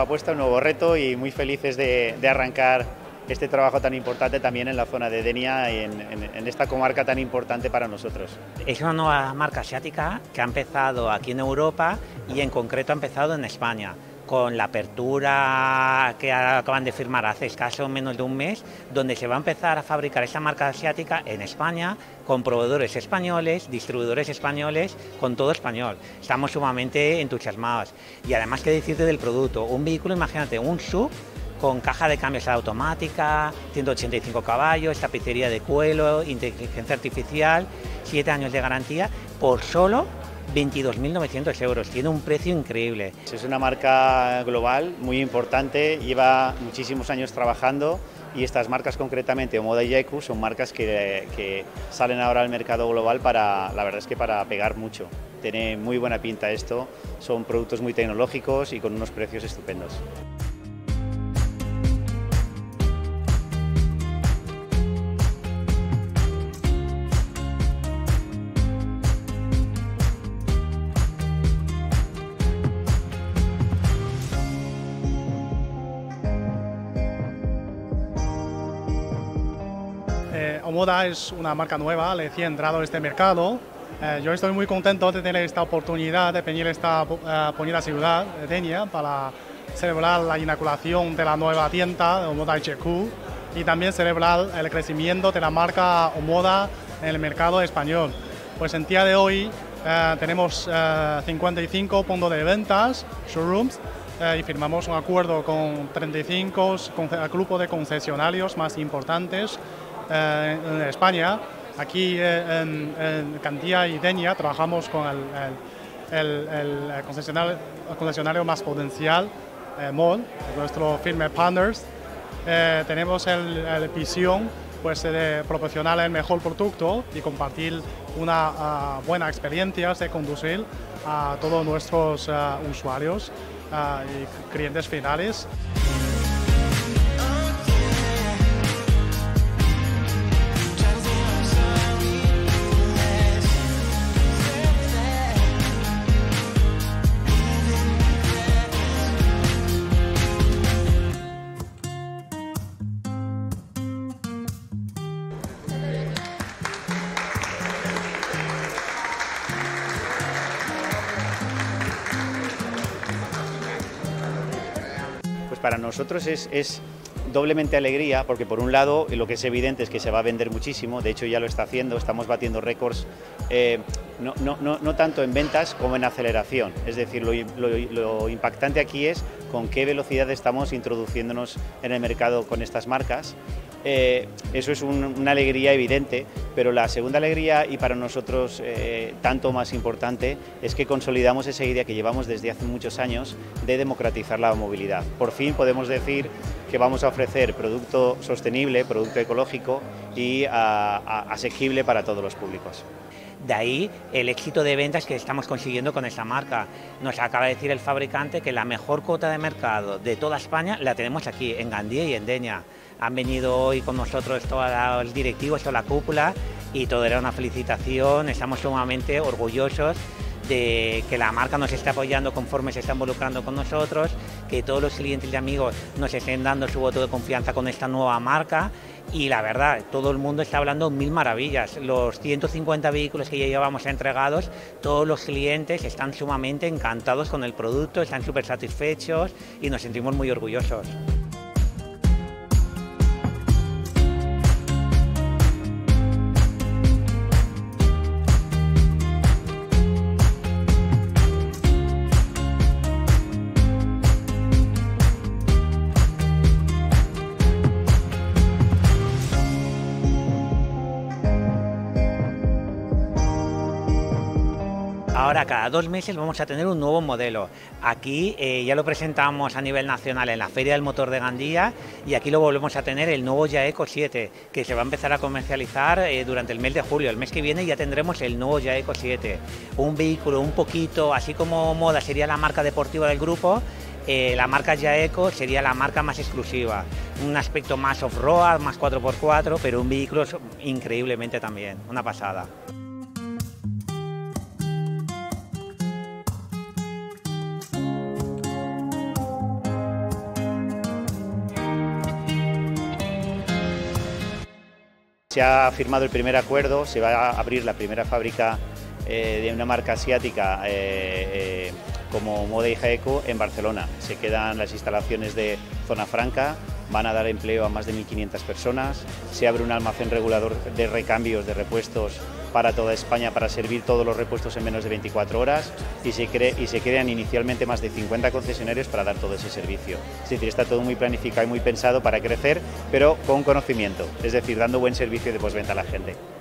nueva apuesta, un nuevo reto y muy felices de arrancar este trabajo tan importante también en la zona de Denia y en esta comarca tan importante para nosotros. Es una nueva marca asiática que ha empezado aquí en Europa y en concreto ha empezado en España, con la apertura que acaban de firmar hace escaso menos de un mes, donde se va a empezar a fabricar esta marca asiática en España, con proveedores españoles, distribuidores españoles, con todo español. Estamos sumamente entusiasmados. Y además, ¿qué decirte del producto? Un vehículo, imagínate, un SUV, con caja de cambios automática, 185 caballos, tapicería de cuero, inteligencia artificial, 7 años de garantía, por solo 22.900 euros. Tiene un precio increíble. Es una marca global muy importante, lleva muchísimos años trabajando y estas marcas, concretamente Omoda y Jaeger, son marcas que salen ahora al mercado global la verdad es que para pegar mucho. Tiene muy buena pinta esto, son productos muy tecnológicos y con unos precios estupendos. Omoda es una marca nueva, recién entrado en este mercado. Yo estoy muy contento de tener esta oportunidad de venir a esta bonita ciudad de Denia para celebrar la inauguración de la nueva tienda Omoda HQ y también celebrar el crecimiento de la marca Omoda en el mercado español. Pues en día de hoy tenemos 55 puntos de ventas, showrooms, y firmamos un acuerdo con 35 grupos de concesionarios más importantes en España. Aquí en Cantía y Denia trabajamos con el concesionario más potencial, MOL, nuestro firme partners. Tenemos la visión pues, de proporcionar el mejor producto y compartir una buena experiencia de conducir a todos nuestros usuarios y clientes finales. Pues para nosotros es doblemente alegría, porque por un lado lo que es evidente es que se va a vender muchísimo, de hecho ya lo está haciendo, estamos batiendo récords, no tanto en ventas como en aceleración, es decir, lo impactante aquí es con qué velocidad estamos introduciéndonos en el mercado con estas marcas. Eso es una alegría evidente, pero la segunda alegría, y para nosotros tanto más importante, es que consolidamos esa idea que llevamos desde hace muchos años de democratizar la movilidad. Por fin podemos decir que vamos a ofrecer producto sostenible, producto ecológico y asequible para todos los públicos. De ahí el éxito de ventas que estamos consiguiendo con esta marca. Nos acaba de decir el fabricante que la mejor cuota de mercado de toda España la tenemos aquí, en Gandía y en Denia. Han venido hoy con nosotros todos los directivos, toda la cúpula, y todo era una felicitación. Estamos sumamente orgullosos de que la marca nos esté apoyando conforme se está involucrando con nosotros, que todos los clientes y amigos nos estén dando su voto de confianza con esta nueva marca. Y la verdad, todo el mundo está hablando mil maravillas. Los 150 vehículos que ya llevamos entregados, todos los clientes están sumamente encantados con el producto, están súper satisfechos y nos sentimos muy orgullosos. Ahora, cada 2 meses vamos a tener un nuevo modelo. Aquí ya lo presentamos a nivel nacional en la Feria del Motor de Gandía y aquí lo volvemos a tener el nuevo Jaeger 7, que se va a empezar a comercializar durante el mes de julio. El mes que viene ya tendremos el nuevo Jaeger 7. Un vehículo un poquito, así como Omoda sería la marca deportiva del grupo, la marca Jaeger sería la marca más exclusiva. Un aspecto más off-road, más 4x4, pero un vehículo increíblemente también, una pasada. Se ha firmado el primer acuerdo, se va a abrir la primera fábrica de una marca asiática como Moda y Jaeco en Barcelona. Se quedan las instalaciones de Zona Franca, van a dar empleo a más de 1.500 personas, se abre un almacén regulador de recambios, de repuestos para toda España para servir todos los repuestos en menos de 24 horas y se crean inicialmente más de 50 concesionarios para dar todo ese servicio. Es decir, está todo muy planificado y muy pensado para crecer, pero con conocimiento, es decir, dando buen servicio de postventa a la gente.